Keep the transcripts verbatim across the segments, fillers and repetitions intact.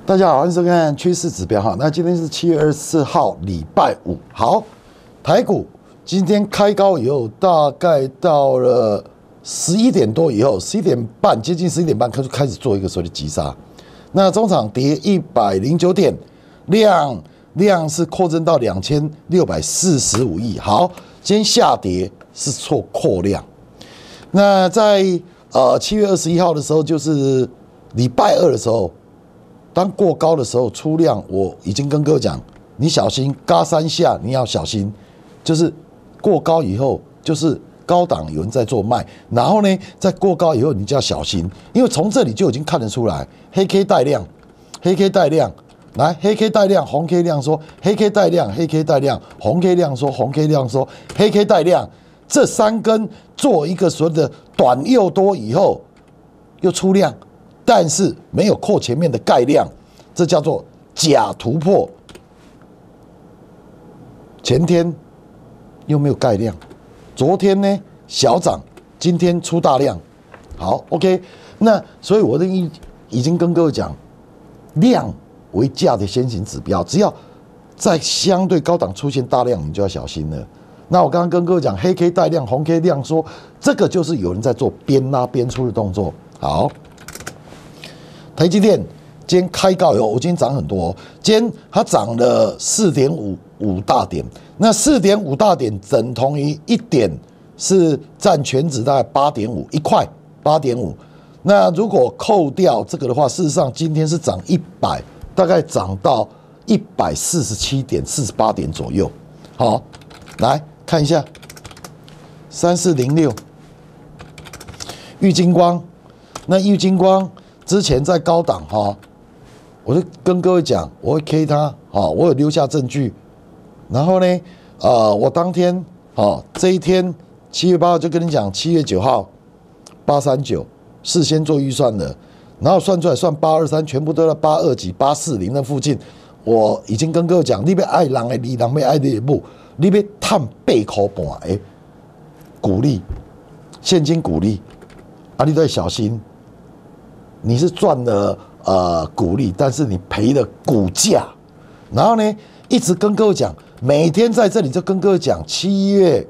大家好，欢迎收看趋势指标哈。那今天是七月二十四号，礼拜五。好，台股今天开高以后，大概到了十一点多以后，十一点半接近十一点半开始开始做一个所谓的急杀。那中场跌一百零九点，量量是扩增到两千六百四十五亿。好，今天下跌是做扩量。那在呃七月二十一号的时候，就是礼拜二的时候。当过高的时候出量，我已经跟各位讲，你小心，嘎三下你要小心，就是过高以后，就是高档有人在做卖，然后呢，在过高以后你就要小心，因为从这里就已经看得出来，黑 K 带量，黑 K 带量，来黑 K 带量，红 K 量说黑 K 带量，黑 K 带量，红 K 量说红 K 量说黑 K 带量，这三根做一个所谓的短又多以后，又出量。但是没有扣前面的盖量，这叫做假突破。前天又没有盖量，昨天呢小涨，今天出大量。好 ，OK， 那所以我的已已经跟各位讲，量为价的先行指标，只要在相对高档出现大量，你就要小心了。那我刚刚跟各位讲，黑 K 带量，红 K 量说，这个就是有人在做边拉边出的动作。好。台积电今天开高以后，我今天涨很多、哦，今天它涨了四点五五大点，那四点五大点等同于一点是占全指大概八点五一块八点五，那如果扣掉这个的话，事实上今天是涨一百，大概涨到一百四十七点四十八点左右。好，来看一下三四零六玉晶光，那玉晶光。之前在高档哈，我就跟各位讲，我会 K 它，哈，我有留下证据。然后呢，呃，我当天，哈，这一天七月八号就跟你讲，七月九号八三九，事先做预算的，然后算出来算八二三，全部都在八二几、八四零那附近。我已经跟各位讲，你别爱人的利，人要爱你的母，你别探八块半的股利，现金股利，啊，你都要小心。你是赚了呃股利，但是你赔了股价，然后呢，一直跟各位讲，每天在这里就跟各位讲，七月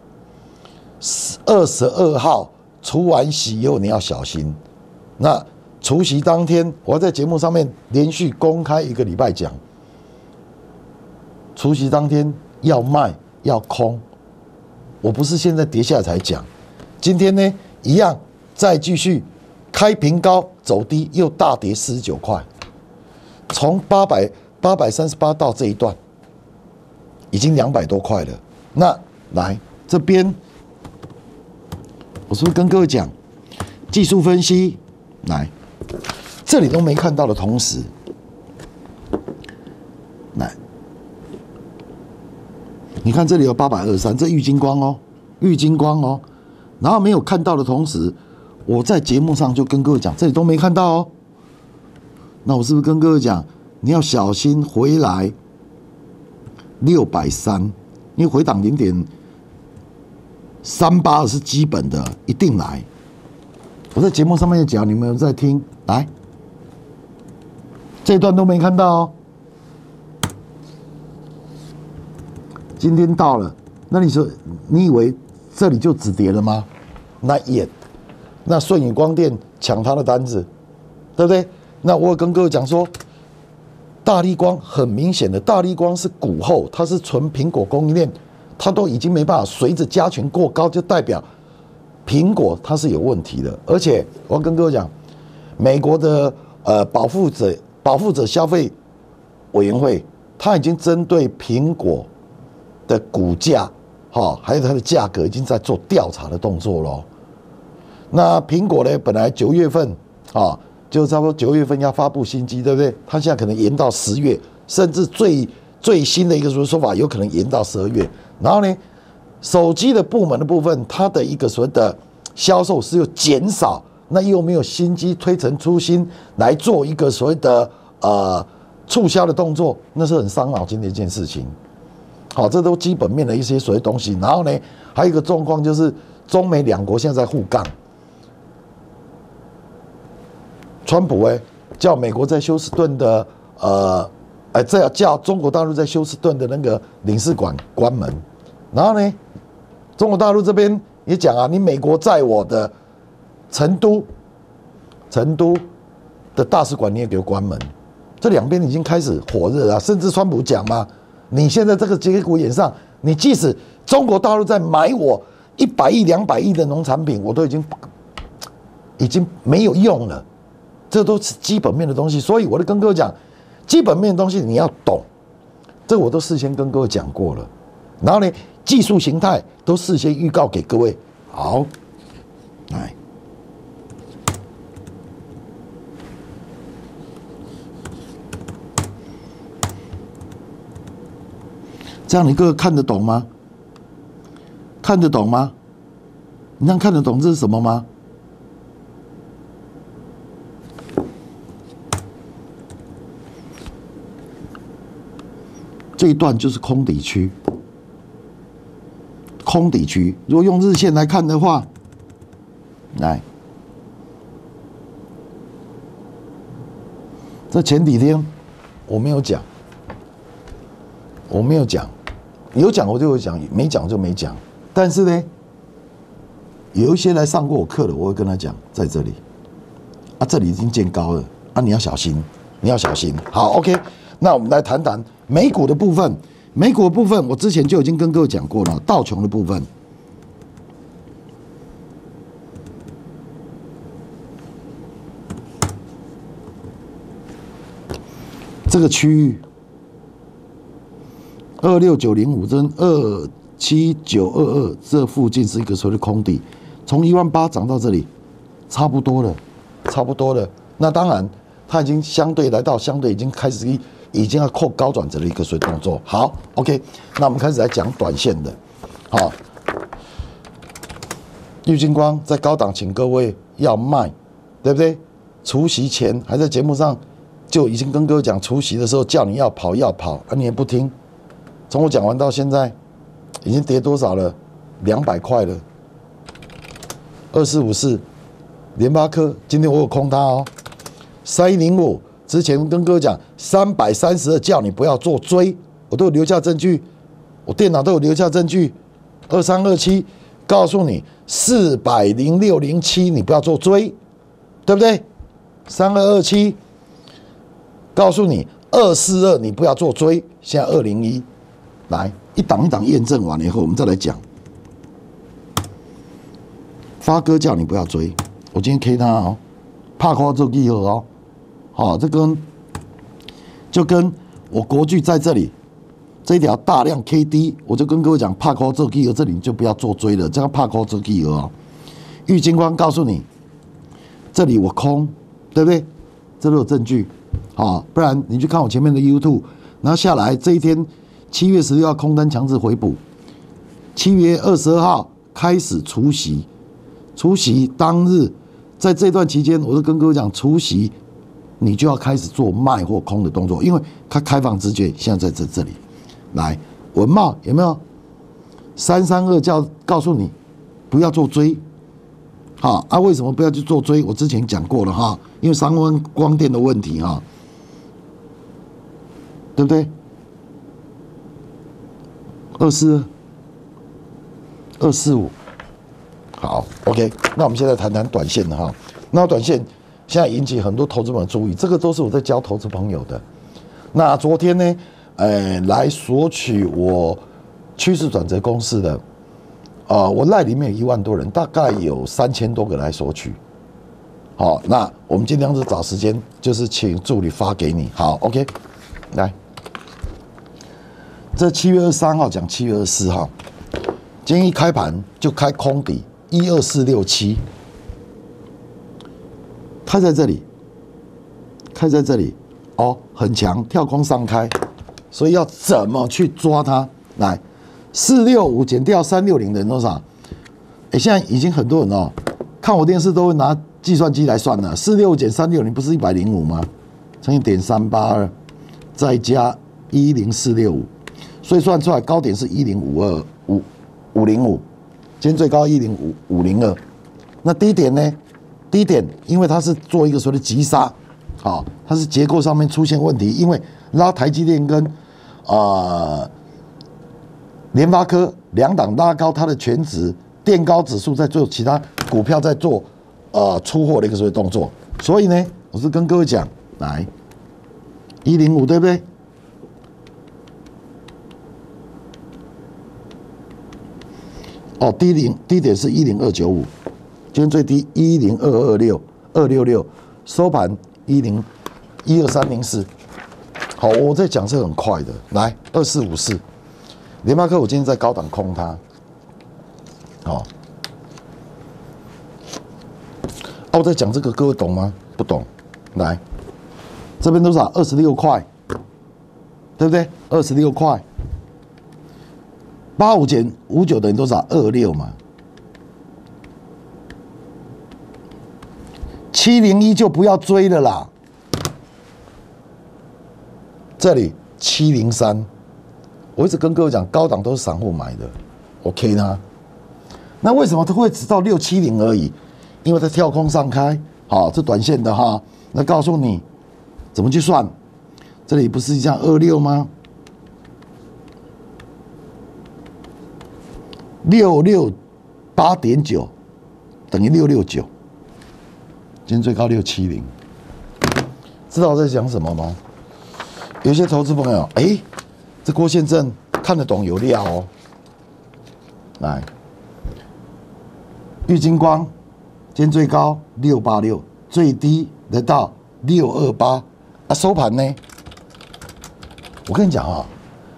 二十二号除完息以后你要小心。那除息当天，我在节目上面连续公开一个礼拜讲，除息当天要卖要空，我不是现在跌下来才讲，今天呢一样再继续。开平高走低，又大跌四十九块，从八百八百三十八到这一段，已经两百多块了。那来这边，我是不是跟各位讲技术分析？来，这里都没看到的同时，来，你看这里有八百二十三，这玉晶光哦，玉晶光哦，然后没有看到的同时。我在节目上就跟各位讲，这里都没看到哦。那我是不是跟各位讲，你要小心回来六百三，因为回档零点三八是基本的，一定来。我在节目上面讲，你们有在听？来，这段都没看到哦。今天到了，那你说你以为这里就止跌了吗？那也。那顺宇光电抢他的单子，对不对？那我跟各位讲说，大立光很明显的，大立光是股后，它是纯苹果供应链，它都已经没办法随着加权过高，就代表苹果它是有问题的。而且我要跟各位讲，美国的呃保护者保护者消费委员会，它已经针对苹果的股价，哈，还有它的价格，已经在做调查的动作了。那苹果呢？本来九月份啊，就差不多九月份要发布新机，对不对？它现在可能延到十月，甚至最最新的一个说法，有可能延到十二月。然后呢，手机的部门的部分，它的一个所谓的销售是又减少，那又没有新机推陈出新来做一个所谓的呃促销的动作，那是很伤脑筋的一件事情。好，这都基本面的一些所谓东西。然后呢，还有一个状况就是中美两国现在在互杠。川普哎， 叫美国在休斯顿的呃，哎，这要叫中国大陆在休斯顿的那个领事馆关门。然后呢，中国大陆这边也讲啊，你美国在我的成都，成都的大使馆你也给我关门。这两边已经开始火热了，甚至川普讲嘛，你现在这个节骨眼上，你即使中国大陆在买我一百亿、两百亿的农产品，我都已经已经没有用了。这都是基本面的东西，所以我就跟各位讲，基本面的东西你要懂，这我都事先跟各位讲过了。然后呢，技术形态都事先预告给各位。好，来，这样你各位看得懂吗？看得懂吗？你这样看得懂这是什么吗？这一段就是空底区，空底区。如果用日线来看的话，来，这前几天我没有讲，我没有讲，有讲我就会讲，没讲就没讲。但是呢，有一些来上过我课的，我会跟他讲，在这里，啊，这里已经见高了，啊，你要小心，你要小心。好 ，OK， 那我们来谈谈美股的部分。美股的部分，我之前就已经跟各位讲过了，道琼的部分。这个区域二六九零五跟二七九二二这附近是一个所谓的空底，从一万八涨到这里，差不多了，差不多了。那当然，它已经相对来到相对已经开始已经要扣高转折的一个水动作。好 ，OK， 那我们开始来讲短线的。好，玉晶光在高档，请各位要卖，对不对？除夕前还在节目上就已经跟各位讲，除夕的时候叫你要跑要跑，啊，你也不听。从我讲完到现在，已经跌多少了？两百块了。二四五四，联发科，今天我有空它哦。三一零五，之前跟各位讲，三百三十二叫你不要做追，我都有留下证据，我电脑都有留下证据。二三二七，告诉你四百零六零七，你不要做追，对不对？三二二七，告诉你二四二，你不要做追。现在二零一。来，一档一档验证完了以后，我们再来讲。发哥叫你不要追，我今天 K 他哦，怕夸做记号哦，好，这跟就跟我国巨在这里这一条大量 K D， 我就跟各位讲，怕夸做记号，这里你就不要做追了，这样怕夸做记号哦。玉金光告诉你，这里我空，对不对？这都有证据，好，不然你去看我前面的 YouTube， 然后下来这一天。七月十六号空单强制回补，七月二十二号开始除息，除息当日，在这段期间，我都跟各位讲，除息你就要开始做卖或空的动作，因为它开放直觉现在在这这里。来，文茂有没有？三三二叫告诉你不要做追，好啊，为什么不要去做追？我之前讲过了哈，因为三温光电的问题哈，对不对？二四二四五，好 ，OK。那我们现在谈谈短线的哈。那短线现在引起很多投资朋友注意，这个都是我在教投资朋友的。那昨天呢，呃，来索取我趋势转折公式的，啊、呃，我赖里面有一万多人，大概有三千多个来索取。好，那我们尽量是找时间，就是请助理发给你。好 ，OK， 来。这七月二十三号讲七月二十四号，今天一开盘就开空底一二四六七，开在这里，开在这里，哦，很强，跳空上开，所以要怎么去抓它？来，四六五减掉三六零等于多少？哎，现在已经很多人哦，看我电视都会拿计算机来算了，四六五减三六零不是一百零五吗？乘以点三八二，再加一零四六五。所以算出来高点是一零五二五五零五，今天最高一零五五零二。那低点呢？低点因为它是做一个所谓的急杀， 好，它是结构上面出现问题，因为拉台积电跟呃联发科两档拉高它的全值，垫高指数在做其他股票在做呃出货的一个所谓动作，所以呢，我是跟各位讲，来一零五对不对？哦，低零低点是一零二九五，今天最低一零二二六二六六，收盘一零一二三零四。好，我在讲是很快的，来二四五四，联发科我今天在高档空它，好、哦，啊，我在讲这个，各位懂吗？不懂，来，这边多少？二十六块，对不对？二十六块。八五减五九等于多少？二六嘛。七零一就不要追了啦。这里七零三，我一直跟各位讲，高档都是散户买的 ，OK 呢？那为什么它会只到六七零而已？因为它跳空上开，好，这短线的哈。那告诉你怎么去算？这里不是这样二六吗？六六八点九等于六六九，今天最高六七零，知道我在讲什么吗？有些投资朋友，哎、欸，这郭先生看得懂有料哦。来，玉金光今天最高六八六，最低得到六二八，啊，收盘呢？我跟你讲啊，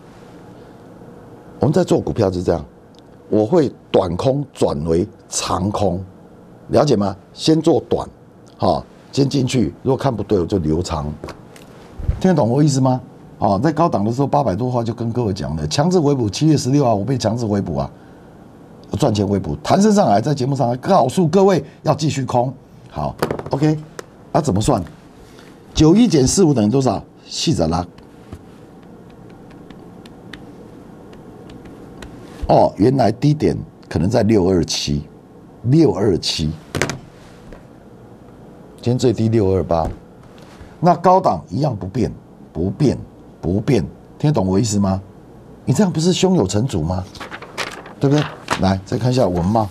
我们在做股票是这样。我会短空转为长空，了解吗？先做短，好，先进去。如果看不对，我就留长。听得懂我意思吗？哦，在高档的时候八百多块就跟各位讲了，强制回补。七月十六号我被强制回补啊，赚钱回补，弹升上来，在节目上来告诉各位要继续空。好 ，OK， 啊，怎么算？九一减四五等于多少？细着拉。哦，原来低点可能在六二七，六二七，今天最低六二八，那高档一样不变，不变，不变，听得懂我意思吗？你这样不是胸有成竹吗？对不对？来，再看一下文茂，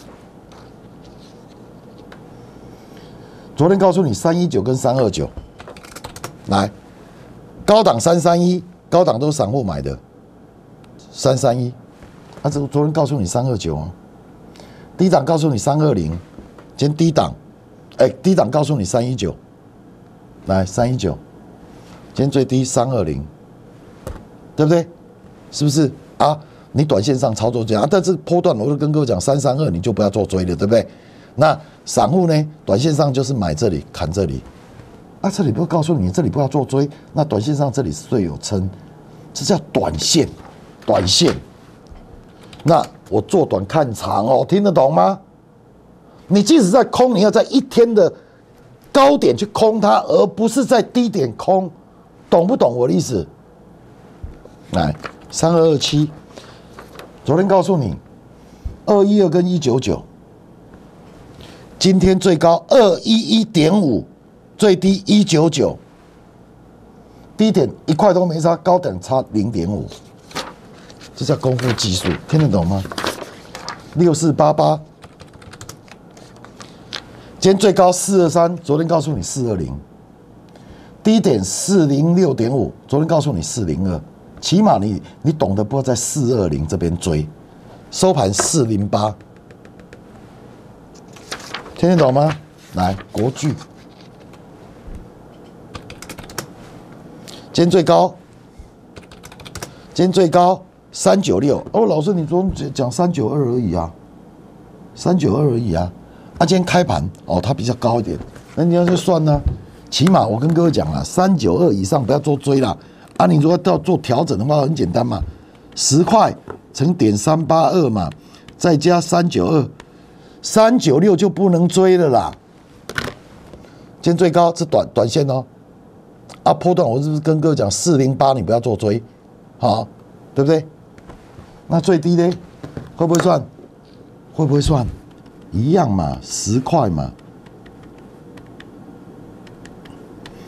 昨天告诉你三一九跟三二九，来，高档三三一，高档都是散户买的，三三一。啊，这昨天告诉你三二九啊，低档告诉你三二零，今天低档，哎、欸，低档告诉你三一九，来三一九，今天最低三二零，对不对？是不是啊？你短线上操作这样，啊、但是波段我就跟各位讲三三二，你就不要做追了，对不对？那散户呢，短线上就是买这里砍这里，啊，这里不告诉你这里不要做追，那短线上这里是最有撑，这叫短线，短线。那我做短看长哦，听得懂吗？你即使在空，你要在一天的高点去空它，而不是在低点空，懂不懂我的意思？来，三二二七，昨天告诉你二一二跟一九九，今天最高二一一点五，最低一九九，低点一块都没差，高点差零点五。这叫功夫技术，听得懂吗？六四八八，今天最高四二三，昨天告诉你四二零，低点四零六点五，昨天告诉你四零二，起码你你懂得不要在四二零这边追，收盘四零八，听得懂吗？来，国巨，今天最高，今天最高。三九六哦，老师，你昨天讲三九二而已啊，三九二而已啊，啊，今天开盘哦，它比较高一点，那你要去算呢、啊，起码我跟各位讲了，三九二以上不要做追啦，啊，你如果要做调整的话，很简单嘛，十块乘点三八二嘛，再加三九二，三九六就不能追了啦。今天最高是短短线哦，啊，波段我是不是跟各位讲四零八你不要做追，好，对不对？那最低呢？会不会算？会不会算？一样嘛，十块嘛。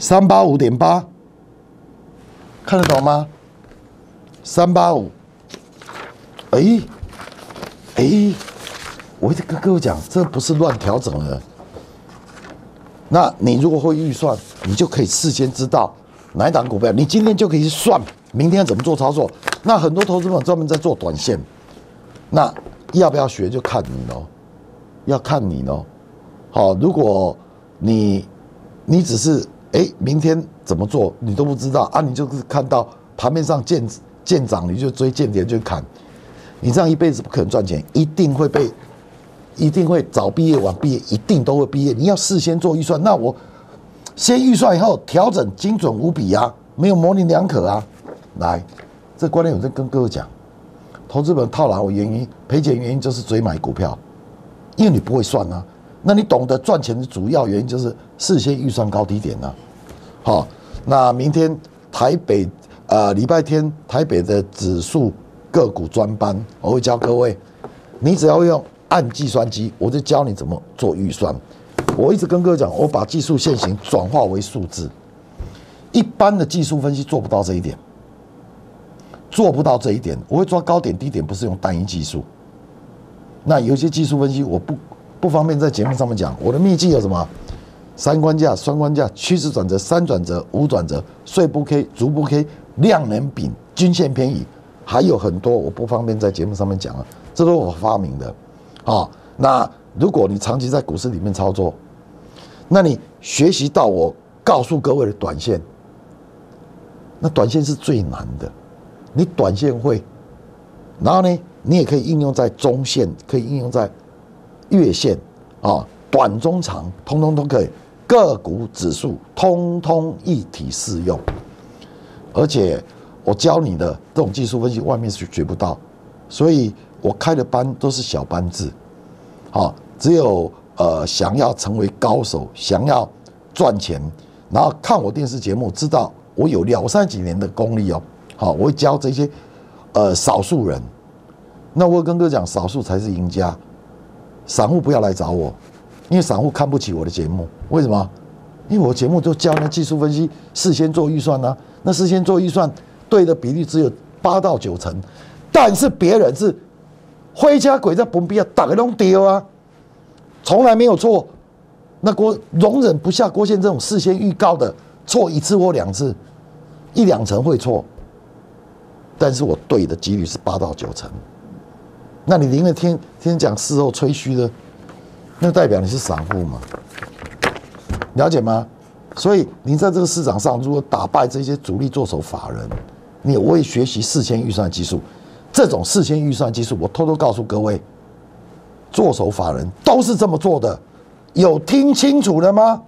三八五点八，看得懂吗？三八五，哎哎，我一直跟各位讲，这不是乱调整的。那你如果会预算，你就可以事先知道哪一档股票，你今天就可以去算明天怎么做操作。那很多投资者专门在做短线，那要不要学就看你咯，要看你咯。好，如果你你只是哎明天怎么做你都不知道啊，你就是看到盘面上见见涨你就追，见跌就砍，你这样一辈子不可能赚钱，一定会被。一定会早毕业晚毕业，一定都会毕业。你要事先做预算，那我先预算以后调整精准无比啊，没有模棱两可啊。来，这观念我在跟各位讲，投资本套牢的原因、赔钱原因就是追买股票，因为你不会算啊。那你懂得赚钱的主要原因就是事先预算高低点啊。好，那明天台北呃礼拜天台北的指数个股专班，我会教各位，你只要用。按计算机，我就教你怎么做预算。我一直跟各位讲，我把技术线型转化为数字。一般的技术分析做不到这一点，做不到这一点。我会抓高点低点，不是用单一技术。那有些技术分析我不不方便在节目上面讲。我的秘籍有什么？三关价、双关价、趋势转折、三转折、五转折、碎步 K、逐步 K、量能饼、均线偏移，还有很多我不方便在节目上面讲啊，这都是我发明的。好，那如果你长期在股市里面操作，那你学习到我告诉各位的短线，那短线是最难的。你短线会，然后呢，你也可以应用在中线，可以应用在月线啊，短中长，通通都可以。个股指数通通一体适用，而且我教你的这种技术分析，外面是学不到，所以。我开的班都是小班制，好，只有呃想要成为高手，想要赚钱，然后看我电视节目，知道我有两三几年的功力哦，好，我会教这些呃少数人。那我跟哥讲，少数才是赢家，散户不要来找我，因为散户看不起我的节目，为什么？因为我节目就教那技术分析，事先做预算啊，那事先做预算对的比例只有八到九成，但是别人是。灰家鬼在崩逼啊，打个都丢啊，从来没有错。那郭容忍不下郭先这种事先预告的错一次或两次，一两成会错，但是我对的几率是八到九成。那你宁愿天天讲事后吹嘘的，那代表你是散户嘛？了解吗？所以你在这个市场上，如果打败这些主力做手法人，你我也学习事先预算技术。这种事先预算技术，我偷偷告诉各位，做手法人都是这么做的，有听清楚了吗？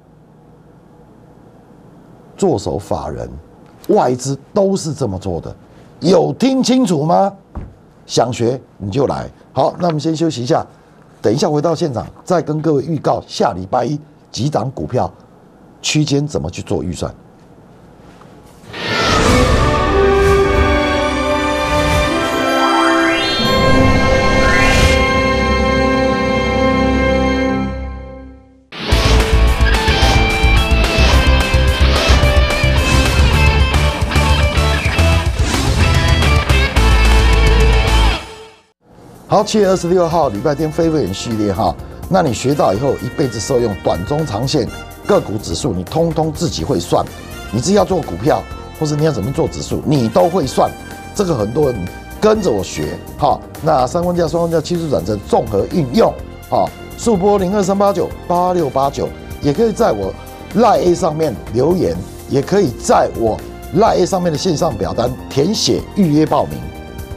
做手法人、外资都是这么做的，有听清楚吗？想学你就来。好，那我们先休息一下，等一下回到现场，再跟各位预告下礼拜一几档股票区间怎么去做预算。好，七月二十六号礼拜天非会员系列哈，那你学到以后一辈子受用，短中长线个股指数你通通自己会算，你自己要做股票，或是你要怎么做指数，你都会算。这个很多人跟着我学哈。那三关价、双关价、趋势转折综合运用哈，速播零二三八九八六八九，也可以在我 Line A 上面留言，也可以在我 Line A 上面的线上表单填写预约报名。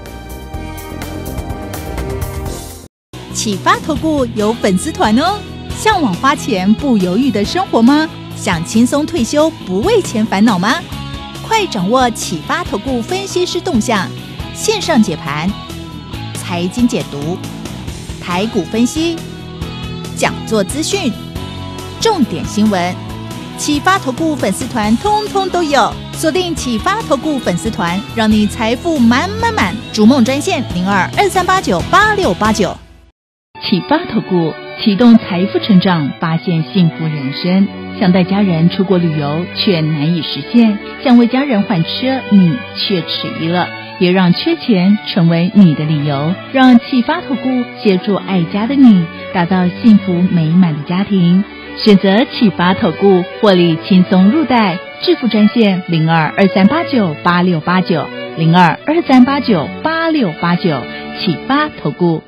启发投顾有粉丝团哦，向往花钱不犹豫的生活吗？想轻松退休不为钱烦恼吗？快掌握启发投顾分析师动向，线上解盘、财经解读、台股分析、讲座资讯、重点新闻，启发投顾粉丝团通通都有。锁定启发投顾粉丝团，让你财富满满满。逐梦专线零二二三八九八六八九。启发投顾启动财富成长，发现幸福人生。 想带家人出国旅游却难以实现，想为家人换车你却迟疑了，别让缺钱成为你的理由，让启发投顾协助爱家的你达到幸福美满的家庭。选择启发投顾，获利轻松入袋，致富专线零二二三八九八六八九零二二三八九八六八九，启发投顾。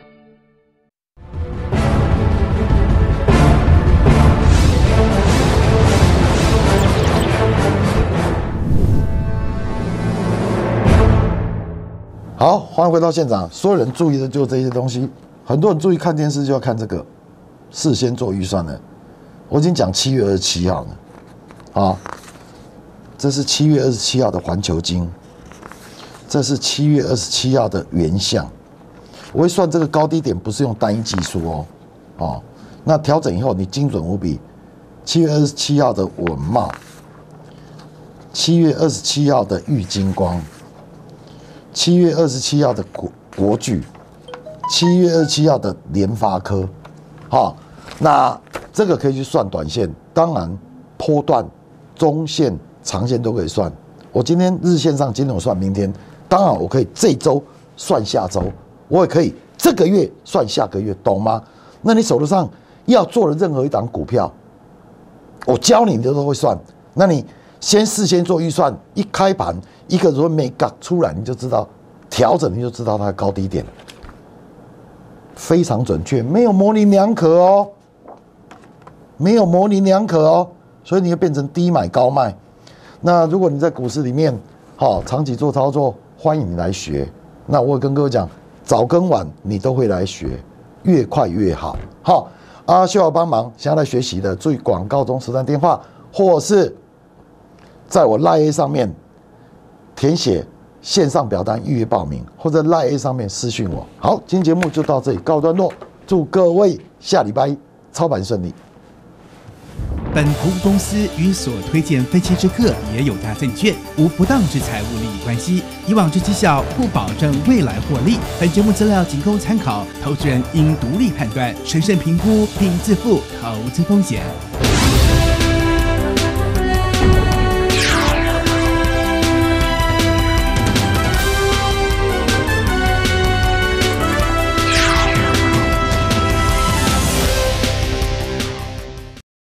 好，欢迎回到现场。所有人注意的就是这些东西，很多人注意看电视就要看这个，事先做预算的。我已经讲七月二十七号了，好，这是七月二十七号的环球金，这是七月二十七号的原相。我会算这个高低点，不是用单一技术哦，哦，那调整以后你精准无比。七月二十七号的稳懋，七月二十七号的玉金光，七月二十七号的国国巨，七月二十七号的联发科，好，那这个可以去算短线，当然波段、中线、长线都可以算。我今天日线上今天我算明天，当然我可以这周算下周，我也可以这个月算下个月，懂吗？那你手头上要做的任何一档股票，我教你，你都会算。那你先事先做预算，一开盘一个如果没搞出来，你就知道调整，你就知道它的高低点，非常准确，没有模棱两可哦。没有模棱两可哦，所以你会变成低买高卖。那如果你在股市里面，好长期做操作，欢迎你来学。那我也跟各位讲，早跟晚你都会来学，越快越好。好啊，需要帮忙想要来学习的，注意广告中实战电话，或是在我 LINE 上面填写线上表单预约报名，或者 LINE 上面私讯我。好，今天节目就到这里告段落，祝各位下礼拜一操盘顺利。 本投顾公司与所推荐分期之客也有大证券，无不当之财务利益关系。以往之绩效不保证未来获利。本节目资料仅供参考，投资人应独立判断、审慎评估并自负投资风险。